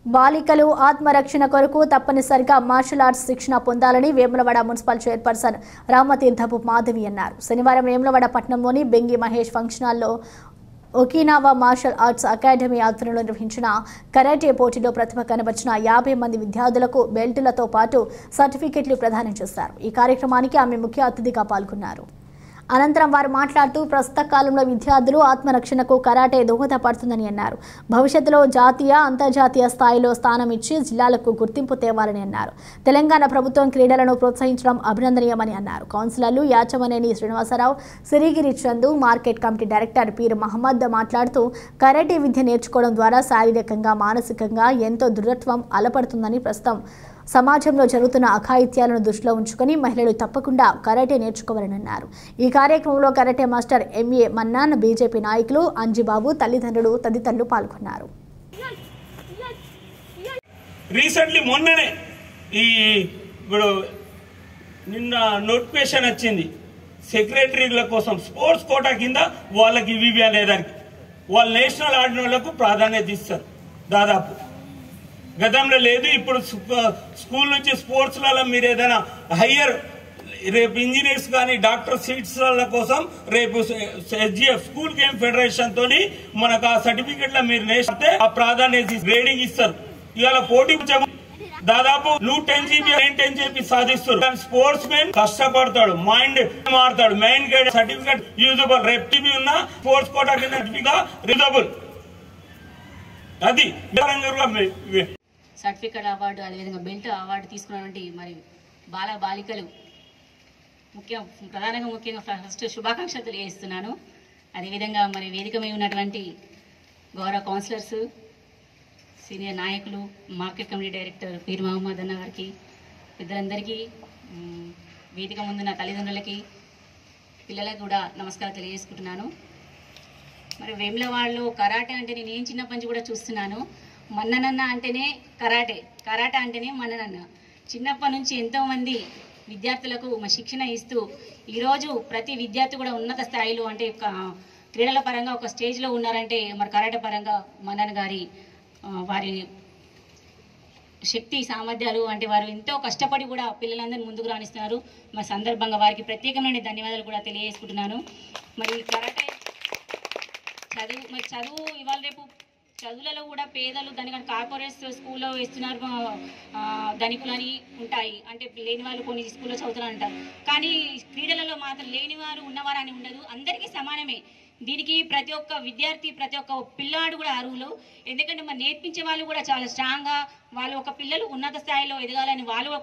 బాలికలు ఆత్మరక్షణ కొరకు తప్పనిసరిగా మార్షల్ ఆర్ట్స్ శిక్షణ పొందాలని వేములవాడ మున్సిపల్ చైర్పర్సన్ రామతీర్థపు మాధవి అన్నారు. శనివారం వేములవాడ పట్టణంలోని బెంగి మహేష్ ఫంక్షన్ హాల్లో ఒకినావా మార్షల్ ఆర్ట్స్ అకాడమీ ఆధ్వర్యంలో నిర్వహించిన కరాటే పోటీలో ప్రతిభ కనబర్చిన 50 మంది విద్యార్థులకు బెల్టులతో పాటు సర్టిఫికెట్లు ప్రదానం చేశారు. ఈ కార్యక్రమానికి ఆమె ముఖ్య అతిథిగా పాల్గొన్నారు. అనంతరం వారు మాట్లాడుతూ ప్రస్తుత కాలంలో విద్యార్థులు ఆత్మరక్షణకు కరాటే దోహదపడుతుందని అన్నారు. భవిష్యత్తులో జాతీయ అంతర్జాతీయ స్థాయిలో స్థానం ఇచ్చి జిల్లాలకు గుర్తింపు తేవాలని అన్నారు. తెలంగాణ ప్రభుత్వం క్రీడలను ప్రోత్సహించడం అభినందనీయమని అన్నారు. కౌన్సిలర్లు Yachamaneni Srinivasarao, Sirigiri Chandu, market committee director Peer Mohammed మాట్లాడుతూ కరాటే విద్య నేర్చుకోవడం ద్వారా శారీరకంగా మానసికంగా ఎంతో దృఢత్వం అలపడుతుందని, ప్రస్తుతం సమాజంలో జరుగుతున్న అఘాయిత్యాలను దృష్టిలో ఉంచుకొని మహిళలు తప్పకుండా కరాటే నేర్చుకోవాలని అన్నారు. ఈ కార్యక్రమంలో karate master M A Mannan, BJP నాయకులు అంజిబాబు, తల్లిదండ్రులు తదితరులు పాల్గొన్నారు. రీసెంట్లీ మొన్ననే ఇప్పుడు నిన్న నోటిఫికేషన్ వచ్చింది సెక్రటరీల కోసం స్పోర్ట్స్ కోటా కింద వాళ్ళకి ఇవి అనేదానికి వాళ్ళు నేషనల్ ఆడిన వాళ్ళకు ప్రాధాన్యత ఇస్తారు. దాదాపు గతంలో లేదు. ఇప్పుడు స్కూల్ నుంచి స్పోర్ట్స్లలో మీరు ఏదైనా హయ్యర్ రేపు ఇంజనీర్స్ కానీ డాక్టర్ సీట్స్ల కోసం రేపు SGF స్కూల్ గేమ్ ఫెడరేషన్ తోని మనకు ఆ సర్టిఫికెట్ల మీరు నేస్తే ఆ ప్రాధాన్యత గ్రేడింగ్ ఇస్తారు. ఇవాళ పోటీ దాదాపు 10 GB 10 GB సాధిస్తారు. కానీ స్పోర్ట్స్ మెన్ కష్టపడతాడు, మైండ్ మారుతాడు, మెయిన్ గైడ్ సర్టిఫికెట్ యూజబుల్. రేపు టీవీ ఉన్న స్పోర్ట్స్ కోటా కింద రిజబుల్ అది సర్టిఫికెట్ అవార్డు, అదేవిధంగా బెల్ట్ అవార్డు తీసుకున్నటువంటి మరి బాలికలు ముఖ్యంగా ఫస్ట్ శుభాకాంక్షలు తెలియజేస్తున్నాను. అదేవిధంగా మరి వేదిక మీద ఉన్నటువంటి గౌరవ కౌన్సిలర్స్, సీనియర్ నాయకులు, market committee director Peer Mohammed అన్న గారికి, పెద్దలందరికీ, వేదిక ముందున్న తల్లిదండ్రులకి, పిల్లలకు కూడా నమస్కారం తెలియజేసుకుంటున్నాను. మరి వేములవాడలో కరాటే అంటే నేను చిన్నప్పటి నుంచి కూడా చూస్తున్నాను. మన్ననన్న అంటేనే కరాటే అంటేనే మన్ననన్న. చిన్నప్పటి నుంచి ఎంతోమంది విద్యార్థులకు శిక్షణ ఇస్తూ ఈరోజు ప్రతి విద్యార్థి కూడా ఉన్నత స్థాయిలో అంటే క్రీడల పరంగా ఒక స్టేజ్లో ఉన్నారంటే మరి కరాటే పరంగా మన్నన్ గారి వారి శక్తి సామర్థ్యాలు అంటే వారు ఎంతో కష్టపడి కూడా పిల్లలందరినీ ముందుకు రాణిస్తున్నారు. మరి సందర్భంగా వారికి ప్రత్యేకమైన ధన్యవాదాలు కూడా తెలియజేసుకుంటున్నాను. మరి కరాటే చదువు ఇవాళ రేపు చదువులలో కూడా పేదలు దానికంటే కార్పొరేట్ స్కూల్లో వేస్తున్నారు, ధనికులని ఉంటాయి, అంటే లేని వాళ్ళు కొన్ని స్కూల్లో చదువుతున్నారు అంటారు. కానీ క్రీడలలో మాత్రం లేని వారు ఉన్నవారు అని ఉండదు, అందరికీ సమానమే. దీనికి ప్రతి ఒక్క విద్యార్థి, ప్రతి ఒక్క పిల్లాడు కూడా అర్హులు. ఎందుకంటే మరి నేర్పించే వాళ్ళు కూడా చాలా స్ట్రాంగ్గా వాళ్ళు ఒక పిల్లలు ఉన్నత స్థాయిలో ఎదగాలని వాళ్ళు